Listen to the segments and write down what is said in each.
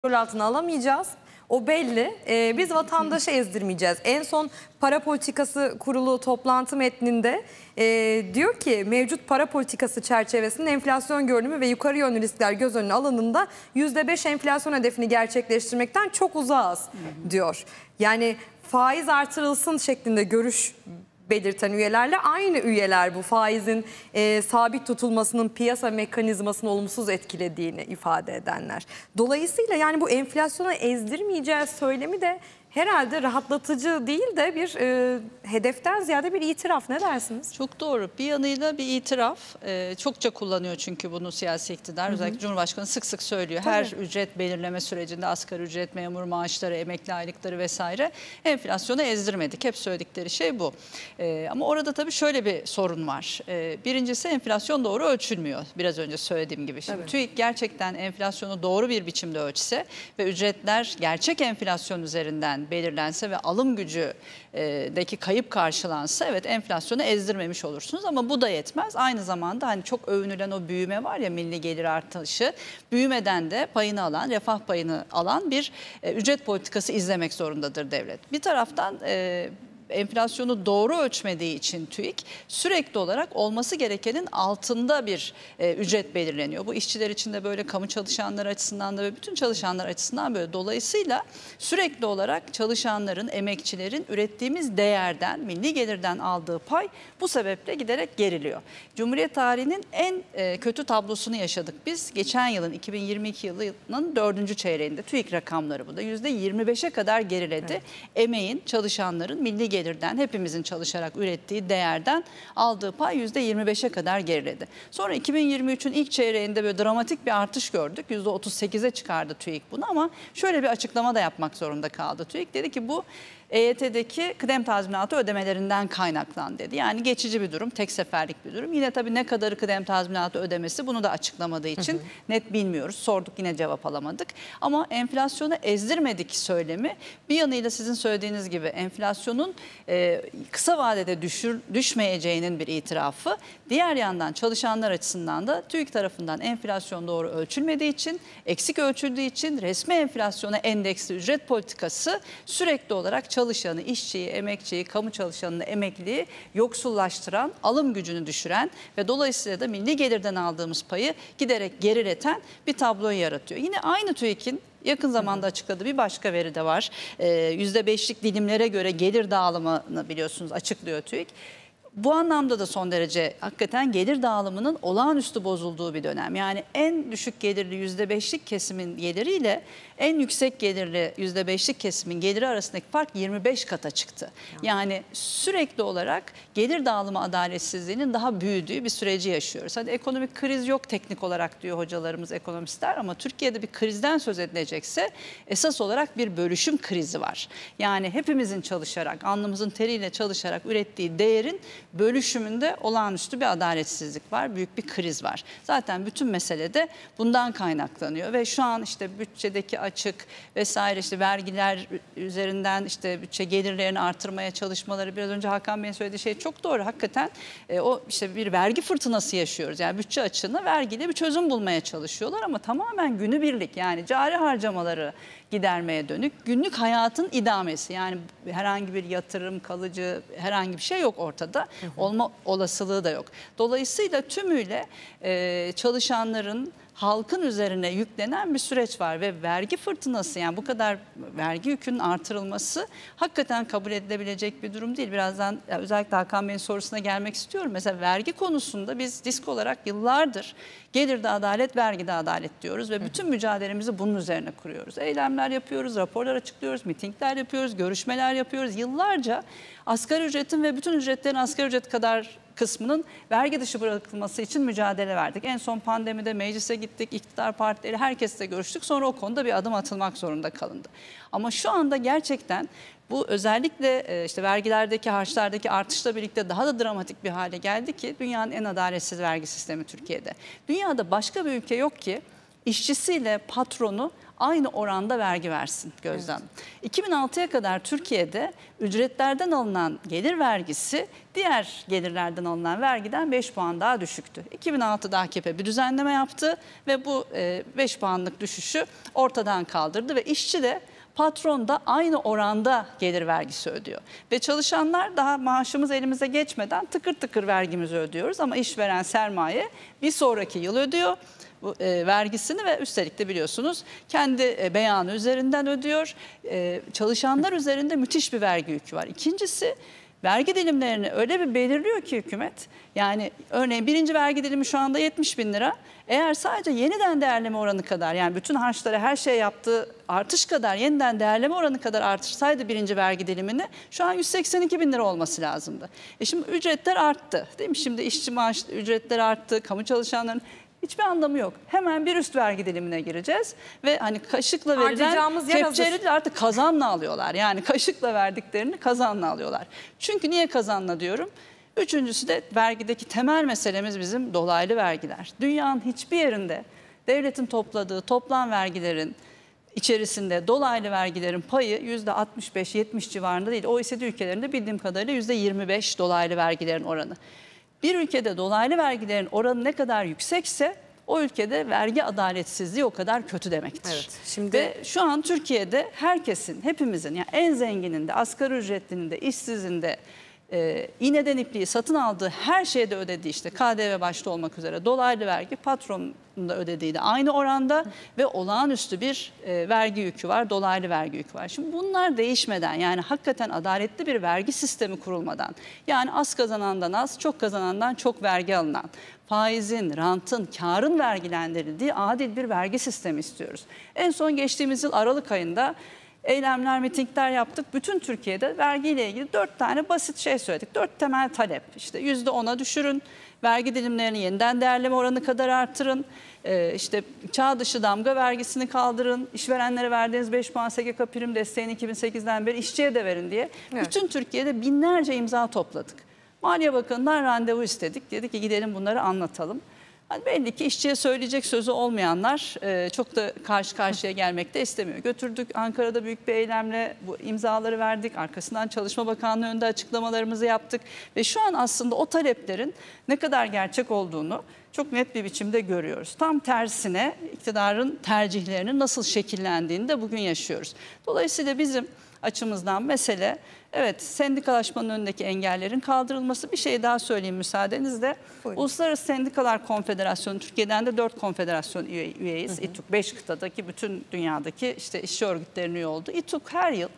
kontrol altına alamayacağız. O belli. Biz vatandaşı ezdirmeyeceğiz. En son para politikası kurulu toplantı metninde diyor ki mevcut para politikası çerçevesinde enflasyon görünümü ve yukarı yönlü riskler göz önüne alındığında %5 enflasyon hedefini gerçekleştirmekten çok uzağız diyor. Yani faiz artırılsın şeklinde görüş belirten üyelerle aynı üyeler bu faizin sabit tutulmasının piyasa mekanizmasını olumsuz etkilediğini ifade edenler. Dolayısıyla yani bu enflasyonu ezdirmeyeceğiz söylemi de herhalde rahatlatıcı değil de bir hedeften ziyade bir itiraf, ne dersiniz? Çok doğru. Bir yanıyla bir itiraf. Çokça kullanıyor çünkü bunu siyasi iktidar. Özellikle Cumhurbaşkanı sık sık söylüyor. Tabii. Her ücret belirleme sürecinde asgari ücret, memur maaşları, emekli aylıkları vesaire enflasyonu ezdirmedik. Hep söyledikleri şey bu. Ama orada tabii şöyle bir sorun var. Birincisi enflasyon doğru ölçülmüyor. Biraz önce söylediğim gibi. Şimdi TÜİK gerçekten enflasyonu doğru bir biçimde ölçse ve ücretler gerçek enflasyon üzerinden belirlense ve alım gücüdeki kayıp karşılansa evet enflasyonu ezdirmemiş olursunuz ama bu da yetmez. Aynı zamanda hani çok övünülen o büyüme var ya, milli gelir artışı, büyümeden de payını alan, refah payını alan bir ücret politikası izlemek zorundadır devlet. Bir taraftan enflasyonu doğru ölçmediği için TÜİK sürekli olarak olması gerekenin altında bir ücret belirleniyor. Bu işçiler için de böyle, kamu çalışanları açısından da ve bütün çalışanlar açısından böyle. Dolayısıyla sürekli olarak çalışanların, emekçilerin ürettiğimiz değerden, milli gelirden aldığı pay bu sebeple giderek geriliyor. Cumhuriyet tarihinin en kötü tablosunu yaşadık biz. Geçen yılın 2022 yılının 4. çeyreğinde TÜİK rakamları bu da %25'e kadar geriledi. Evet. Emeğin, çalışanların milli gelirden, hepimizin çalışarak ürettiği değerden aldığı pay %25'e kadar geriledi. Sonra 2023'ün ilk çeyreğinde böyle dramatik bir artış gördük. %38'e çıkardı TÜİK bunu ama şöyle bir açıklama da yapmak zorunda kaldı TÜİK. Dedi ki bu EYT'deki kıdem tazminatı ödemelerinden kaynaklan dedi. Yani geçici bir durum, tek seferlik bir durum. Yine tabii ne kadarı kıdem tazminatı ödemesi, bunu da açıklamadığı için net bilmiyoruz. Sorduk, yine cevap alamadık. Ama enflasyonu ezdirmedik söylemi bir yanıyla sizin söylediğiniz gibi enflasyonun kısa vadede düşmeyeceğinin bir itirafı. Diğer yandan çalışanlar açısından da TÜİK tarafından enflasyon doğru ölçülmediği için, eksik ölçüldüğü için resmi enflasyona endeksli ücret politikası sürekli olarak çalışanı, işçiyi, emekçiyi, kamu çalışanını, emekliyi yoksullaştıran, alım gücünü düşüren ve dolayısıyla da milli gelirden aldığımız payı giderek gerileten bir tabloyu yaratıyor. Yine aynı TÜİK'in yakın zamanda açıkladığı bir başka veri de var. %5'lik dilimlere göre gelir dağılımını biliyorsunuz açıklıyor TÜİK. Bu anlamda da son derece hakikaten gelir dağılımının olağanüstü bozulduğu bir dönem. Yani en düşük gelirli %5'lik kesimin geliriyle en yüksek gelirli %5'lik kesimin geliri arasındaki fark 25 kata çıktı. Yani sürekli olarak gelir dağılımı adaletsizliğinin daha büyüdüğü bir süreci yaşıyoruz. Hadi ekonomik kriz yok teknik olarak diyor hocalarımız, ekonomistler, ama Türkiye'de bir krizden söz edilecekse esas olarak bir bölüşüm krizi var. Yani hepimizin çalışarak, alnımızın teriyle çalışarak ürettiği değerin bölüşümünde olağanüstü bir adaletsizlik var, büyük bir kriz var. Zaten bütün mesele de bundan kaynaklanıyor ve şu an işte bütçedeki açık vesaire, işte vergiler üzerinden işte bütçe gelirlerini artırmaya çalışmaları, biraz önce Hakan Bey'in söylediği şey çok doğru. Hakikaten o işte bir vergi fırtınası yaşıyoruz. Yani bütçe açığına vergiyle bir çözüm bulmaya çalışıyorlar ama tamamen günübirlik, yani cari harcamaları gidermeye dönük, günlük hayatın idamesi, yani herhangi bir yatırım, kalıcı herhangi bir şey yok ortada. Olma olasılığı da yok. Dolayısıyla tümüyle çalışanların, halkın üzerine yüklenen bir süreç var ve vergi fırtınası, yani bu kadar vergi yükünün artırılması hakikaten kabul edilebilecek bir durum değil. Birazdan özellikle Hakan Bey'in sorusuna gelmek istiyorum. Mesela vergi konusunda biz DİSK olarak yıllardır gelirde adalet, vergide adalet diyoruz ve bütün mücadelemizi bunun üzerine kuruyoruz. Eylemler yapıyoruz, raporlar açıklıyoruz, mitingler yapıyoruz, görüşmeler yapıyoruz. Yıllarca asgari ücretin ve bütün ücretlerin asgari ücret kadar kısmının vergi dışı bırakılması için mücadele verdik. En son pandemide meclise gittik, iktidar partileri, herkesle görüştük. Sonra o konuda bir adım atılmak zorunda kalındı. Ama şu anda gerçekten bu özellikle işte vergilerdeki, harçlardaki artışla birlikte daha da dramatik bir hale geldi ki dünyanın en adaletsiz vergi sistemi Türkiye'de. Dünyada başka bir ülke yok ki işçisiyle patronu aynı oranda vergi versin Gözde Hanım. 2006'ya kadar Türkiye'de ücretlerden alınan gelir vergisi diğer gelirlerden alınan vergiden 5 puan daha düşüktü. 2006'da AKP bir düzenleme yaptı ve bu 5 puanlık düşüşü ortadan kaldırdı ve işçi de patron da aynı oranda gelir vergisi ödüyor. Ve çalışanlar daha maaşımız elimize geçmeden tıkır tıkır vergimizi ödüyoruz ama işveren sermaye bir sonraki yıl ödüyor bu vergisini ve üstelik de biliyorsunuz kendi beyanı üzerinden ödüyor. Çalışanlar üzerinde müthiş bir vergi yükü var. İkincisi, vergi dilimlerini öyle bir belirliyor ki hükümet, yani örneğin birinci vergi dilimi şu anda 70 bin lira. Eğer sadece yeniden değerleme oranı kadar, yani bütün harçlara her şey yaptığı artış kadar yeniden değerleme oranı kadar artırsaydı birinci vergi dilimini şu an 182 bin lira olması lazımdı. Şimdi ücretler arttı değil mi? Şimdi işçi maaş ücretleri arttı, kamu çalışanların hiçbir anlamı yok. Hemen bir üst vergi dilimine gireceğiz ve hani kaşıkla verilen kepçeyle artık kazanla alıyorlar. Yani kaşıkla verdiklerini kazanla alıyorlar. Çünkü niye kazanla diyorum? Üçüncüsü de vergideki temel meselemiz bizim dolaylı vergiler. Dünyanın hiçbir yerinde devletin topladığı toplam vergilerin içerisinde dolaylı vergilerin payı %65-70 civarında değil. OECD ülkelerinde bildiğim kadarıyla %25 dolaylı vergilerin oranı. Bir ülkede dolaylı vergilerin oranı ne kadar yüksekse o ülkede vergi adaletsizliği o kadar kötü demektir. Evet, şimdi ve şu an Türkiye'de herkesin, hepimizin, yani en zengininde, asgari ücretlinin de, işsizin de iğneden ipliği satın aldığı her şeyde ödediği, işte KDV başta olmak üzere dolaylı vergi, patronun da ödediği de aynı oranda ve olağanüstü bir vergi yükü var, dolaylı vergi yükü var. Şimdi bunlar değişmeden, yani hakikaten adaletli bir vergi sistemi kurulmadan, yani az kazanandan az, çok kazanandan çok vergi alınan, faizin, rantın, karın vergilendirildiği adil bir vergi sistemi istiyoruz. En son geçtiğimiz yıl Aralık ayında eylemler, mitingler yaptık. Bütün Türkiye'de vergiyle ilgili 4 tane basit şey söyledik. 4 temel talep. İşte %10'a düşürün, vergi dilimlerini yeniden değerleme oranı kadar artırın, işte çağ dışı damga vergisini kaldırın, işverenlere verdiğiniz 5 puan SGK prim desteğini 2008'den beri işçiye de verin diye. Evet. Bütün Türkiye'de binlerce imza topladık. Maliye Bakanı'ndan randevu istedik. Dedik ki gidelim bunları anlatalım. Yani belli ki işçiye söyleyecek sözü olmayanlar çok da karşı karşıya gelmek de istemiyor. Götürdük, Ankara'da büyük bir eylemle bu imzaları verdik. Arkasından Çalışma Bakanlığı önünde açıklamalarımızı yaptık. Ve şu an aslında o taleplerin ne kadar gerçek olduğunu çok net bir biçimde görüyoruz. Tam tersine iktidarın tercihlerinin nasıl şekillendiğini de bugün yaşıyoruz. Dolayısıyla bizim açımızdan mesele, evet, sendikalaşmanın önündeki engellerin kaldırılması. Bir şey daha söyleyeyim müsaadenizle. Buyurun. Uluslararası Sendikalar Konfederasyonu, Türkiye'den de 4 konfederasyon üyeyiz. İTÜK 5 kıtadaki bütün dünyadaki işte işçi örgütlerinin üye oldu. İTÜK her yıl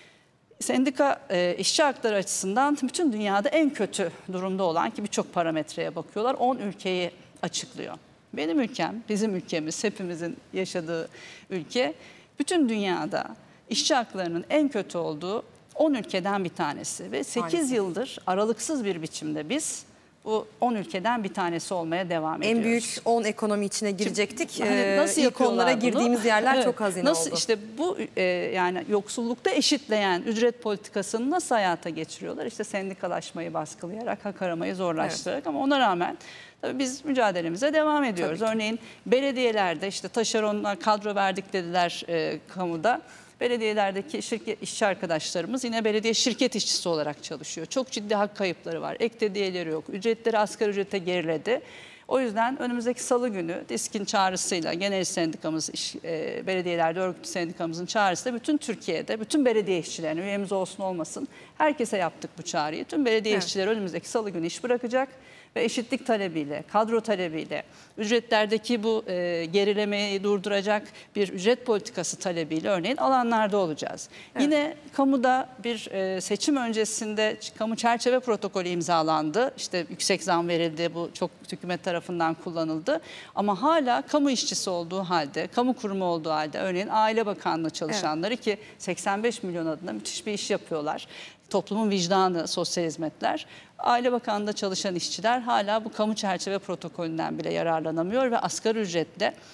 sendika işçi hakları açısından bütün dünyada en kötü durumda olan, ki birçok parametreye bakıyorlar, 10 ülkeyi açıklıyor. Benim ülkem, bizim ülkemiz, hepimizin yaşadığı ülke bütün dünyada işçi haklarının en kötü olduğu 10 ülkeden bir tanesi ve 8 yıldır aralıksız bir biçimde biz bu 10 ülkeden bir tanesi olmaya devam ediyoruz. En büyük 10 ekonomi içine girecektik. Şimdi, nasıl İlk onlara girdiğimiz yerler evet, çok hazine nasıl, oldu. İşte bu yani yoksullukta eşitleyen ücret politikasını nasıl hayata geçiriyorlar? İşte sendikalaşmayı baskılayarak, hak aramayı zorlaştırarak, evet. Ama ona rağmen tabii biz mücadelemize devam ediyoruz. Örneğin belediyelerde işte taşeronlar kadro verdik dediler kamuda. Belediyelerdeki işçi arkadaşlarımız yine belediye şirket işçisi olarak çalışıyor. Çok ciddi hak kayıpları var. Ek ödeyeleri yok. Ücretleri asgari ücrete geriledi. O yüzden önümüzdeki salı günü DİSK'in çağrısıyla genel sendikamız, belediyelerde örgütlü sendikamızın çağrısıyla bütün Türkiye'de, bütün belediye işçilerine, üyemiz olsun olmasın, herkese yaptık bu çağrıyı. Tüm belediye evet. işçileri önümüzdeki salı günü iş bırakacak ve eşitlik talebiyle, kadro talebiyle, ücretlerdeki bu gerilemeyi durduracak bir ücret politikası talebiyle örneğin alanlarda olacağız. Evet. Yine kamuda bir seçim öncesinde kamu çerçeve protokolü imzalandı. İşte yüksek zam verildi, bu çok hükümet tarafından kullanıldı. Ama hala kamu işçisi olduğu halde, kamu kurumu olduğu halde, örneğin Aile Bakanlığı çalışanları evet. ki 85 milyon adına müthiş bir iş yapıyorlar. Toplumun vicdanı, sosyal hizmetler. Aile Bakanlığı'nda çalışan işçiler hala bu kamu çerçeve protokolünden bile yararlanamıyor ve asgari ücretle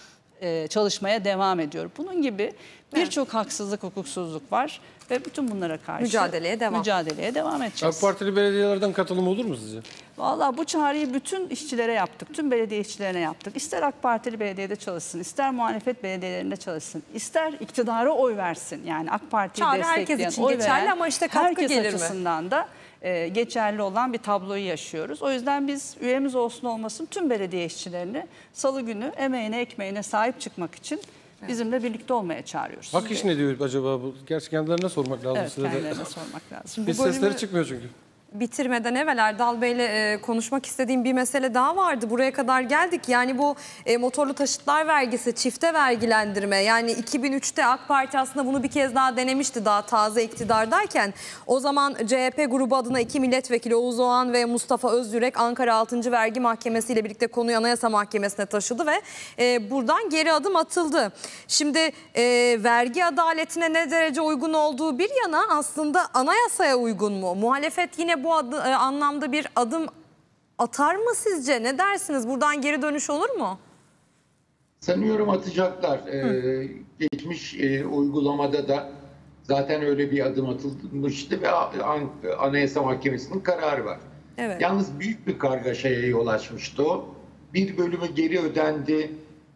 çalışmaya devam ediyor. Bunun gibi birçok haksızlık, hukuksuzluk var ve bütün bunlara karşı Mücadeleye devam edeceğiz. AK Partili belediyelerden katılım olur mu sizce? Vallahi bu çağrıyı bütün işçilere yaptık. Tüm belediye işçilerine yaptık. İster AK Partili belediyede çalışsın, ister muhalefet belediyelerinde çalışsın, ister iktidara oy versin. Yani AK Parti'yi Çağrı herkes destekleyen, için oy geçerli veren ama işte katkı herkes gelir mi? açısından da geçerli olan bir tabloyu yaşıyoruz. O yüzden biz üyemiz olsun olmasın tüm belediye işçilerini salı günü emeğine ekmeğine sahip çıkmak için bizimle birlikte olmaya çağırıyoruz. Hak iş ne diyor acaba bu? Gerçi kendilerine sormak lazım Evet, size de. kendilerine sormak lazım. Hiç Bu bölümü- sesleri çıkmıyor çünkü. Bitirmeden evvel Erdal Bey'le konuşmak istediğim bir mesele daha vardı. Buraya kadar geldik. Yani bu motorlu taşıtlar vergisi, çifte vergilendirme. Yani 2003'te AK Parti aslında bunu bir kez daha denemişti daha taze iktidardayken. O zaman CHP grubu adına 2 milletvekili Oğuz Oğan ve Mustafa Özyürek Ankara 6. Vergi Mahkemesi ile birlikte konuyu Anayasa Mahkemesi'ne taşıdı ve buradan geri adım atıldı. Şimdi vergi adaletine ne derece uygun olduğu bir yana aslında anayasaya uygun mu? Muhalefet yine bu anlamda bir adım atar mı sizce? Ne dersiniz? Buradan geri dönüş olur mu? Sanıyorum atacaklar. Geçmiş uygulamada da zaten öyle bir adım atılmıştı ve Anayasa Mahkemesi'nin kararı var. Evet. Yalnız büyük bir kargaşaya yol açmıştı o. Bir bölümü geri ödendi.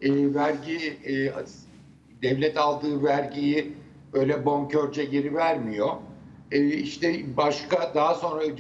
Devlet aldığı vergiyi öyle bonkörce geri vermiyor. İşte başka daha sonra